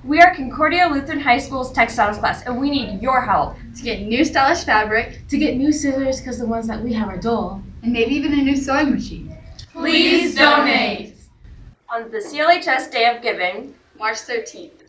We are Concordia Lutheran High School's textiles class, and we need your help to get new stylish fabric, to get new scissors because the ones that we have are dull, and maybe even a new sewing machine. Please donate! On the CLHS Day of Giving, March 13th.